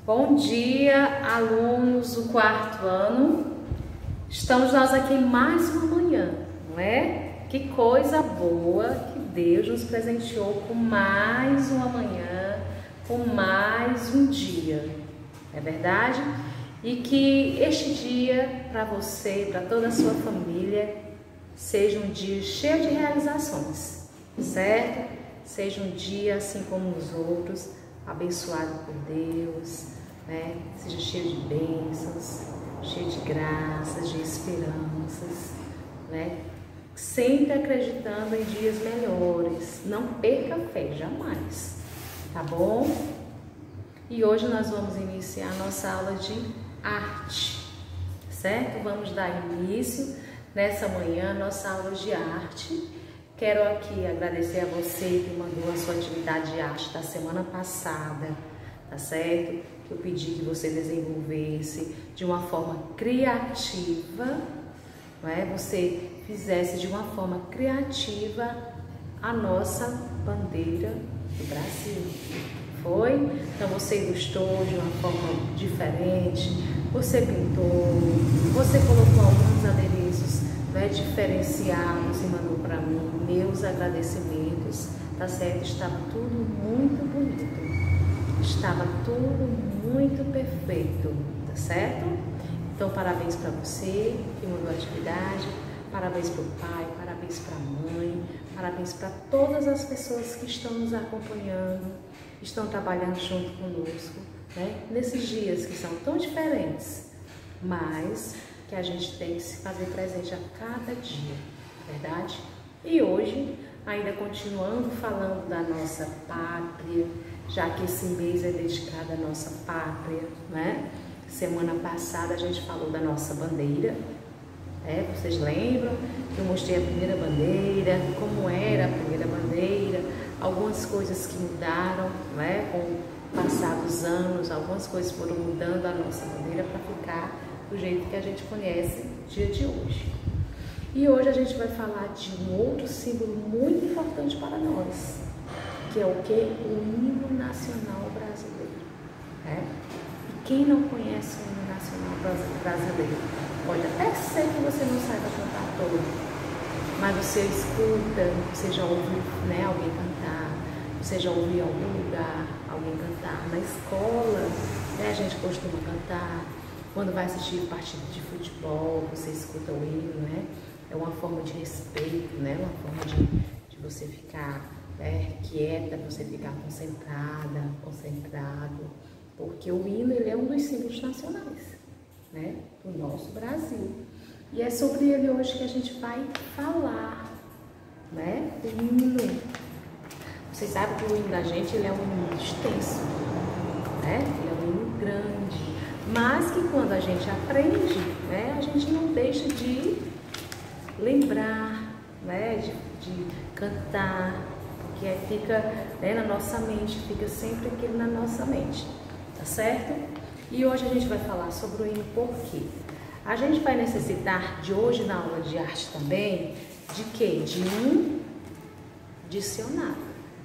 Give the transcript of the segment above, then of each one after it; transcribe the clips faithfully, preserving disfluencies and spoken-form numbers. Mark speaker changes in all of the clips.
Speaker 1: Bom dia, alunos do quarto ano. Estamos nós aqui mais uma manhã, não é? Que coisa boa que Deus nos presenteou com mais uma manhã, com mais um dia, é verdade? E que este dia para você, para toda a sua família, seja um dia cheio de realizações, certo? Seja um dia assim como os outros, abençoado por Deus, né? Seja cheio de bênçãos, cheio de graças, de esperanças, né? Sempre acreditando em dias melhores. Não perca a fé, jamais, tá bom? E hoje nós vamos iniciar a nossa aula de arte, certo? Vamos dar início nessa manhã a nossa aula de arte. Quero aqui agradecer a você que mandou a sua atividade de arte da semana passada, tá certo? Eu pedi que você desenvolvesse de uma forma criativa, não é? Você fizesse de uma forma criativa a nossa bandeira do Brasil. Foi? Então você gostou de uma forma diferente, você pintou, você colocou alguns adereços, né, diferenciados e mandou para mim. Meus agradecimentos, tá certo? Estava tudo muito bonito, estava tudo muito perfeito, tá certo? Então parabéns para você que mandou a atividade, parabéns para o pai, parabéns para a mãe, parabéns para todas as pessoas que estão nos acompanhando, estão trabalhando junto conosco, né? Nesses dias que são tão diferentes, mas que a gente tem que se fazer presente a cada dia, verdade? E hoje, ainda continuando falando da nossa pátria, já que esse mês é dedicado à nossa pátria, né? Semana passada a gente falou da nossa bandeira, né? Vocês lembram que eu mostrei a primeira bandeira, como era a primeira bandeira, algumas coisas que mudaram, né? Com o passar dos anos, algumas coisas foram mudando a nossa bandeira para ficar do jeito que a gente conhece no dia de hoje. E hoje a gente vai falar de um outro símbolo muito importante para nós, que é o que? O hino nacional brasileiro. Né? E quem não conhece o hino nacional brasileiro? Pode até ser que você não saiba cantar todo, mas você escuta, você já ouviu, né, alguém cantar, você já ouviu em algum lugar alguém cantar. Na escola, né, a gente costuma cantar. Quando vai assistir partido de futebol, você escuta o hino, né? É uma forma de respeito, né? Uma forma de, de você ficar, né, quieta, você ficar concentrada, concentrado, porque o hino, ele é um dos símbolos nacionais, né, do nosso Brasil. E é sobre ele hoje que a gente vai falar, né? O hino. Vocês sabem que o hino da gente, ele é um hino extenso, né? Ele é um hino grande, mas que quando a gente aprende, né, a gente não deixa de lembrar, né, de, de cantar, porque fica, né, na nossa mente, fica sempre aquilo na nossa mente, tá certo? E hoje a gente vai falar sobre o hino por quê? A gente vai necessitar de hoje na aula de arte também, de quê? De um dicionário,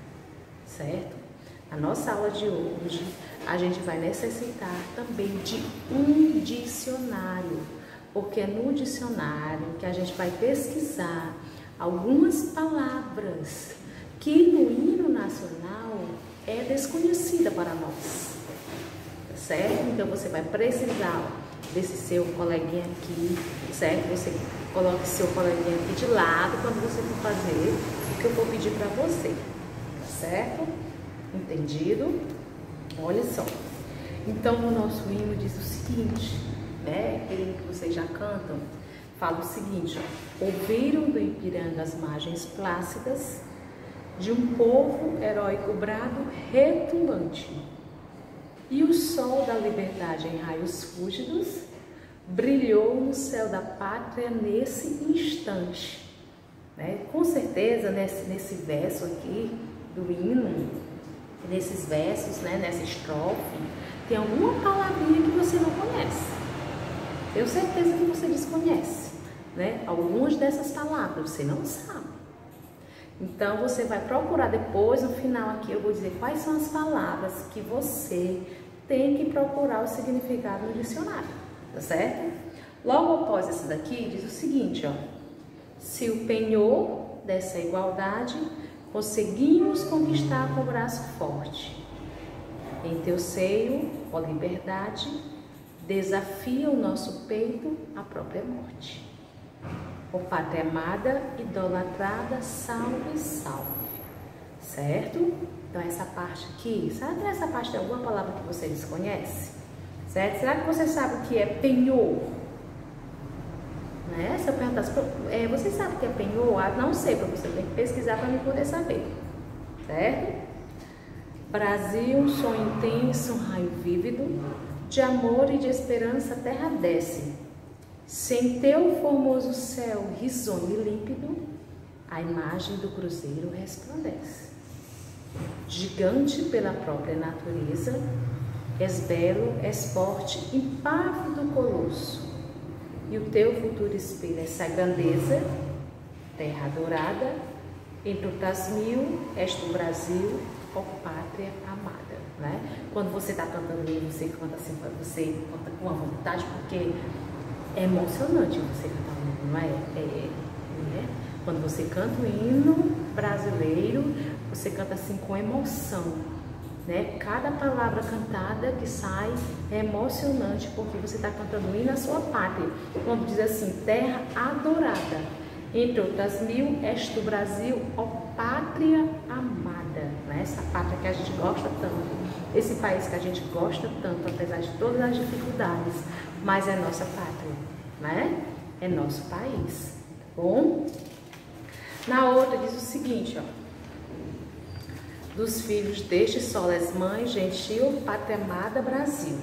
Speaker 1: certo? Na nossa aula de hoje, a gente vai necessitar também de um dicionário, porque é no dicionário que a gente vai pesquisar algumas palavras que no hino nacional é desconhecida para nós, certo? Então você vai precisar desse seu coleguinha aqui, certo? Você coloque seu coleguinha aqui de lado quando você for fazer o que eu vou pedir para você, tá certo? Entendido? Olha só. Então o nosso hino diz o seguinte, né? Aquele que vocês já cantam, fala o seguinte, ó: ouviram do Ipiranga as margens plácidas, de um povo heróico brado retumbante, e o sol da liberdade em raios fúlgidos brilhou no céu da pátria nesse instante. Né? Com certeza nesse, nesse verso aqui do hino, nesses versos, né, nessa estrofe, tem alguma palavrinha que você não conhece. Tenho certeza que você desconhece, né? Algumas dessas palavras você não sabe. Então você vai procurar depois, no final aqui eu vou dizer quais são as palavras que você tem que procurar o significado no dicionário, tá certo? Logo após esse daqui, diz o seguinte, ó. Se o penhor dessa igualdade conseguimos conquistar com o braço forte. Em teu seio, ó liberdade, desafia o nosso peito à própria morte. Ó pátria amada, idolatrada, salve, salve. Certo? Então essa parte aqui, sabe que nessa parte tem alguma palavra que você desconhece? Certo? Será que você sabe o que é penhor? Né? Se eu perguntasse, é, você sabe o que é penhor? Ah, não sei, para você tem que pesquisar para me poder saber. Certo? Brasil, um sonho intenso, um raio vívido, de amor e de esperança a terra desce. Sem teu formoso céu risonho e límpido, a imagem do cruzeiro resplandece. Gigante pela própria natureza, és belo, és forte, impávido colosso, e o teu futuro espelha essa grandeza, terra dourada, entre outras mil, és do Brasil, ó pátria amada, né? Quando você está cantando hino, você canta assim, você canta com a vontade, porque é emocionante você cantar um hino, não é? É, é? Quando você canta o hino brasileiro, você canta assim com emoção, né? Cada palavra cantada que sai é emocionante, porque você está cantando o hino à sua pátria. Quando diz assim, terra adorada, entre outras mil, és do Brasil, ó pátria amada, né? Essa pátria que a gente gosta tanto, esse país que a gente gosta tanto, apesar de todas as dificuldades, mas é nossa pátria, né? É nosso país, tá bom? Na outra diz o seguinte, ó. Dos filhos deste sol és mãe, gentil, pátria amada, Brasil.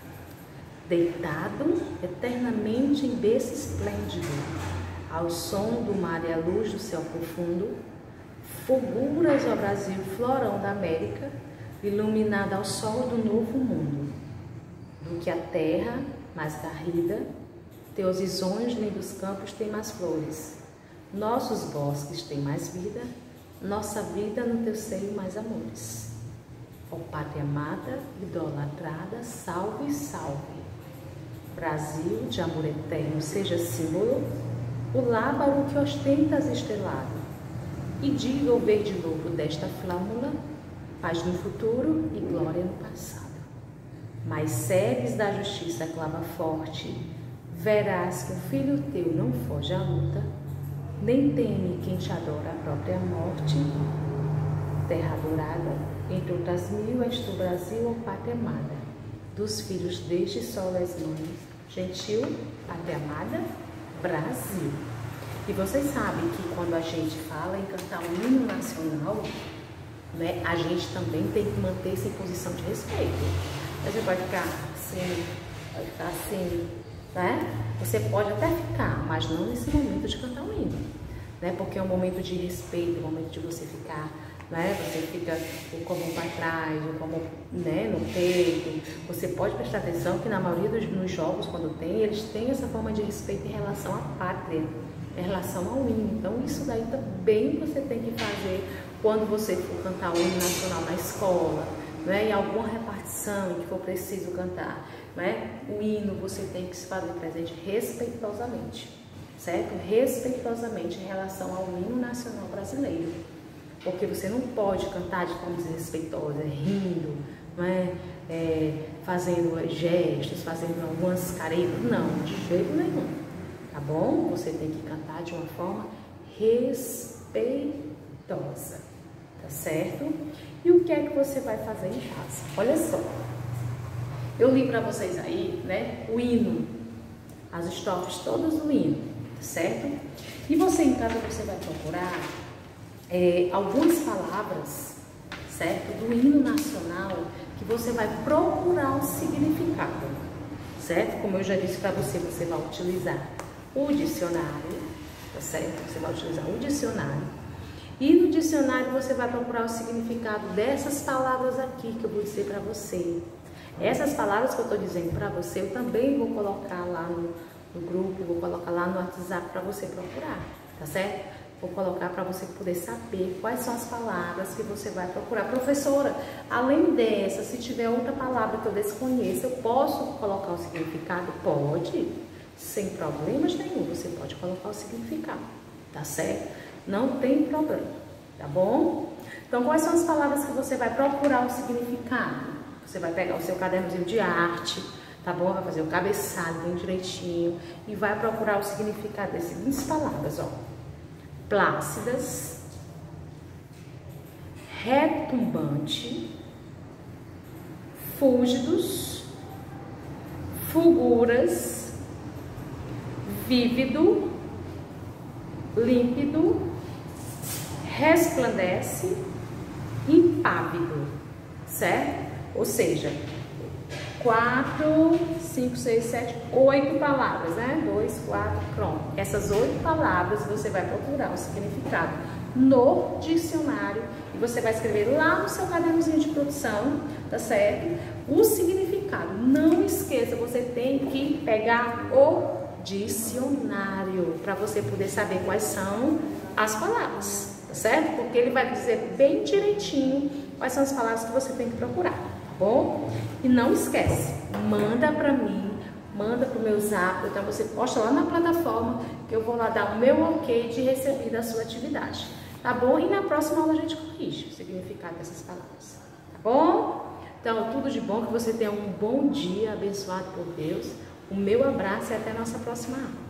Speaker 1: Deitado eternamente em berço esplêndido, ao som do mar e à luz do céu profundo, fulguras, ó Brasil, florão da América, iluminada ao sol do novo mundo. Do que a terra mais garrida, teus risonhos lindos campos têm mais flores, nossos bosques têm mais vida, nossa vida no teu seio mais amores. Ó pátria amada, idolatrada, salve, salve. Brasil de amor eterno, seja símbolo, o lábaro que ostentas estrelado, e diga o verde louco desta flâmula, paz no futuro e glória no passado. Mas sebes da justiça clava forte, verás que o filho teu não foge à luta, nem teme quem te adora a própria morte. Terra adorada, entre outras mil, és tu Brasil, ó pátria amada, dos filhos deste sol és mãe, gentil, pátria amada, Brasil. E vocês sabem que quando a gente fala em cantar o hino nacional, né, a gente também tem que manter-se em posição de respeito. Você pode ficar assim, pode ficar assim, né? Você pode até ficar, mas não nesse momento de cantar o hino, né? Porque é um momento de respeito, é um momento de você ficar, né? Você fica com a mão para trás, com a mão, né, no peito. Você pode prestar atenção que na maioria dos nos jogos, quando tem, eles têm essa forma de respeito em relação à pátria, em relação ao hino. Então isso daí também você tem que fazer quando você for cantar o hino nacional na escola, né? Em alguma repartição em que for preciso cantar, né? O hino você tem que se fazer presente respeitosamente, certo? Respeitosamente em relação ao hino nacional brasileiro. Porque você não pode cantar de forma desrespeitosa, rindo, não é? É, fazendo gestos, fazendo algumas caretas. Não, de jeito nenhum. Tá bom? Você tem que cantar de uma forma respeitosa. Tá certo? E o que é que você vai fazer em casa? Olha só. Eu li para vocês aí, né? O hino. As estrofes todas do hino. Tá certo? E você em casa você vai procurar É, algumas palavras, certo, do hino nacional, que você vai procurar o significado, certo? Como eu já disse para você, você vai utilizar o dicionário, tá certo? Você vai utilizar o dicionário, e no dicionário você vai procurar o significado dessas palavras aqui que eu vou dizer para você. Essas palavras que eu estou dizendo para você, eu também vou colocar lá no, no grupo, vou colocar lá no WhatsApp para você procurar, tá certo? Vou colocar para você poder saber quais são as palavras que você vai procurar. Professora, além dessa, se tiver outra palavra que eu desconheça, eu posso colocar o significado? Pode, sem problemas nenhum, você pode colocar o significado, tá certo? Não tem problema, tá bom? Então, quais são as palavras que você vai procurar o significado? Você vai pegar o seu cadernozinho de arte, tá bom? Vai fazer o cabeçalho bem direitinho e vai procurar o significado das seguintes palavras, ó. Plácidas, retumbante, fúlgidos, fulguras, vívido, límpido, resplandece, impávido, certo? Ou seja, quatro, cinco, seis, sete, oito palavras, né? Dois, quatro, pronto. Essas oito palavras você vai procurar o significado no dicionário e você vai escrever lá no seu cadernozinho de produção, tá certo? O significado. Não esqueça, você tem que pegar o dicionário para você poder saber quais são as palavras, tá certo? Porque ele vai dizer bem direitinho quais são as palavras que você tem que procurar. Bom? E não esquece, manda para mim, manda pro meu zap, então você posta lá na plataforma que eu vou lá dar o meu ok de receber da sua atividade, tá bom? E na próxima aula a gente corrige o significado dessas palavras, tá bom? Então, tudo de bom, que você tenha um bom dia abençoado por Deus, o meu abraço e até a nossa próxima aula.